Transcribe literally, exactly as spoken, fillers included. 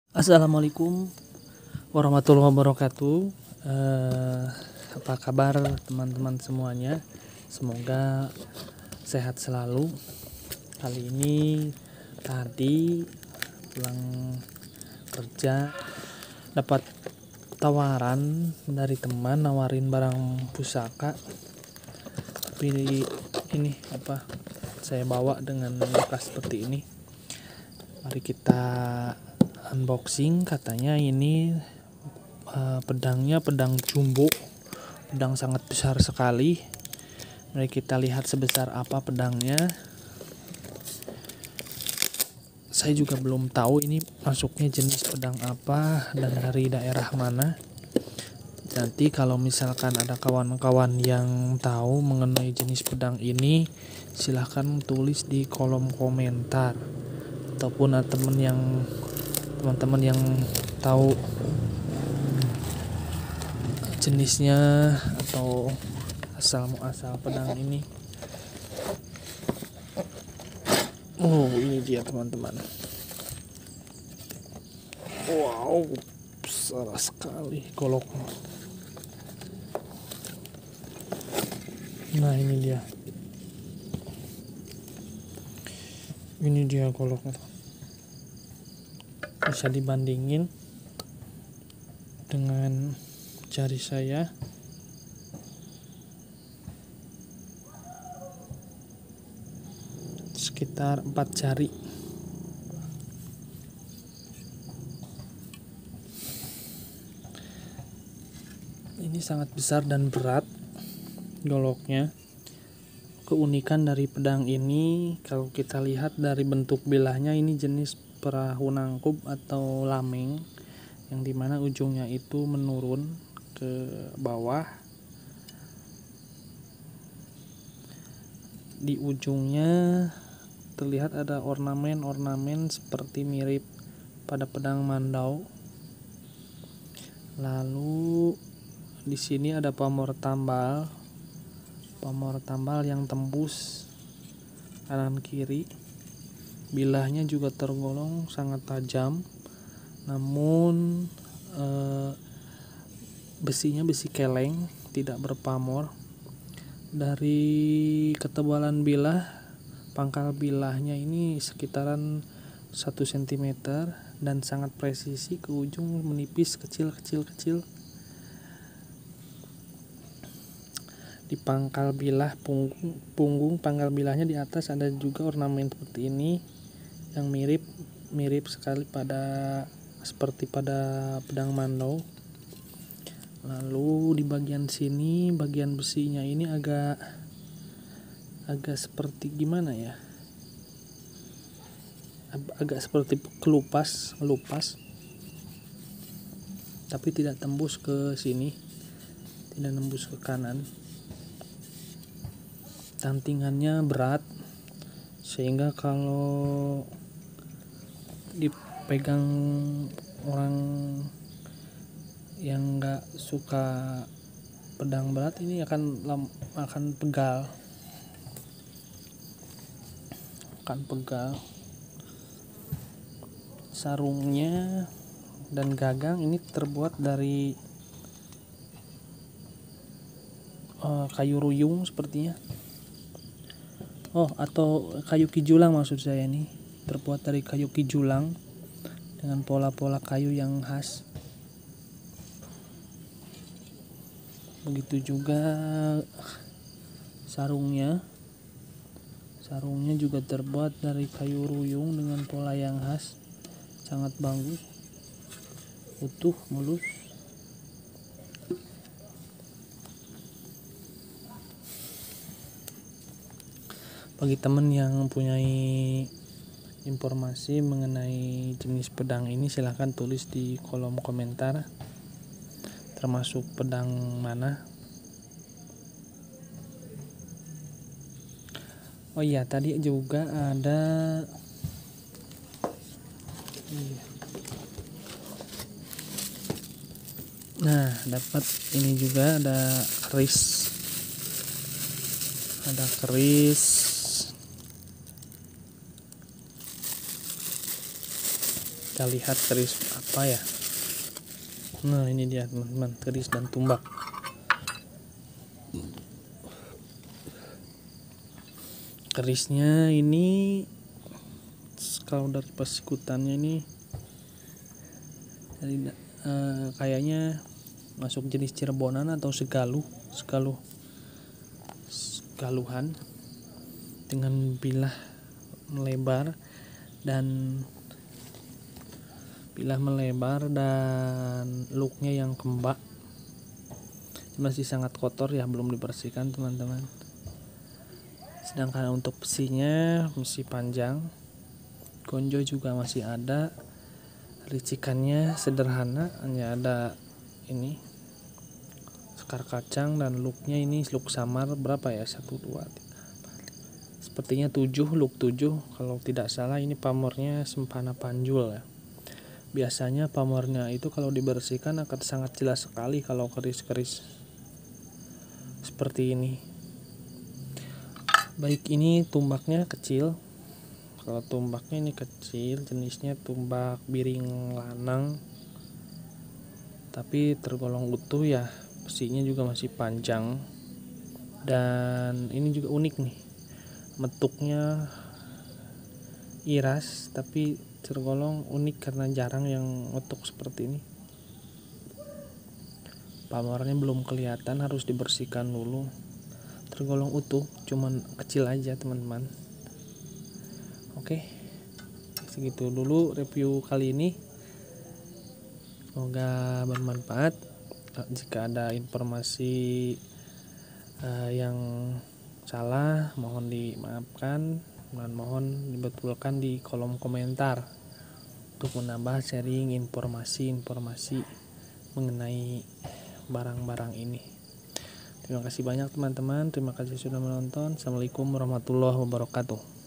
Assalamualaikum warahmatullahi wabarakatuh. Eh, apa kabar teman-teman semuanya? Semoga sehat selalu. Kali ini tadi pulang kerja dapat tawaran dari teman nawarin barang pusaka. Tapi ini apa? Saya bawa dengan bekas seperti ini. Mari kita unboxing. Katanya ini uh, pedangnya pedang jumbo, pedang sangat besar sekali. Mari kita lihat sebesar apa pedangnya. Saya juga belum tahu ini masuknya jenis pedang apa dan dari daerah mana. Nanti kalau misalkan ada kawan-kawan yang tahu mengenai jenis pedang ini, silahkan tulis di kolom komentar, ataupun ada teman yang teman-teman yang tahu jenisnya atau asal muasal pedang ini. Oh, ini dia teman-teman. Wow, besar sekali goloknya. Nah, ini dia. Ini dia goloknya. Bisa dibandingin dengan jari saya. Sekitar empat jari. Ini sangat besar dan berat goloknya. Keunikan dari pedang ini, kalau kita lihat dari bentuk bilahnya, ini jenis perahu nangkup atau lameng, yang dimana ujungnya itu menurun ke bawah. Di ujungnya terlihat ada ornamen-ornamen seperti mirip pada pedang mandau. Lalu di sini ada pamor tambal, pamor tambal yang tembus kanan kiri. Bilahnya juga tergolong sangat tajam, namun eh, besinya besi keleng, tidak berpamor. Dari ketebalan bilah, pangkal bilahnya ini sekitaran satu sentimeter dan sangat presisi, ke ujung menipis, kecil-kecil-kecil. Di pangkal bilah punggung, punggung pangkal bilahnya di atas ada juga ornamen seperti ini yang mirip mirip sekali pada seperti pada pedang mandau. Lalu di bagian sini, bagian besinya ini agak agak seperti gimana ya? Agak seperti kelupas, melupas. Tapi tidak tembus ke sini, tidak tembus ke kanan. Tantingannya berat, sehingga kalau dipegang orang yang nggak suka pedang berat ini akan akan pegal, akan pegal. Sarungnya dan gagang ini terbuat dari uh, kayu ruyung sepertinya. Oh, atau kayu kijulang maksud saya nih. Terbuat dari kayu kijulang dengan pola-pola kayu yang khas. Begitu juga sarungnya. Sarungnya juga terbuat dari kayu ruyung dengan pola yang khas. Sangat bagus. Utuh, mulus. Bagi teman yang mempunyai informasi mengenai jenis pedang ini, silahkan tulis di kolom komentar, termasuk pedang mana. Oh iya, tadi juga ada nah dapat ini juga, ada keris, ada keris kita lihat keris apa ya. Nah ini dia teman-teman, keris dan tumbak. Kerisnya ini kalau dari persikutannya ini dari, eh, kayaknya masuk jenis Cirebonan atau Segaluh, Segaluh, Segaluhan dengan bilah melebar dan bilah melebar dan looknya yang kembak. Masih sangat kotor ya, belum dibersihkan teman-teman. Sedangkan untuk besinya masih panjang, gonjo juga masih ada, ricikannya sederhana, hanya ada ini sekar kacang dan looknya ini look samar berapa ya, satu dua tiga sepertinya tujuh, look tujuh kalau tidak salah. Ini pamornya Sempana Panjul ya. Biasanya pamornya itu kalau dibersihkan akan sangat jelas sekali kalau keris-keris seperti ini. Baik, ini tumbaknya kecil. Kalau tumbaknya ini kecil, jenisnya tumbak biring lanang, tapi tergolong utuh ya. Besinya juga masih panjang. Dan ini juga unik nih, metuknya iras, tapi tergolong unik karena jarang yang metuk seperti ini. Pamornya belum kelihatan, harus dibersihkan dulu. Tergolong utuh, cuman kecil aja teman-teman. Oke, segitu dulu review kali ini, semoga bermanfaat. Jika ada informasi uh, yang salah mohon dimaafkan dan mohon dibetulkan di kolom komentar untuk menambah sharing informasi-informasi mengenai barang-barang ini. Terima kasih banyak teman-teman, terima kasih sudah menonton. Assalamualaikum warahmatullahi wabarakatuh.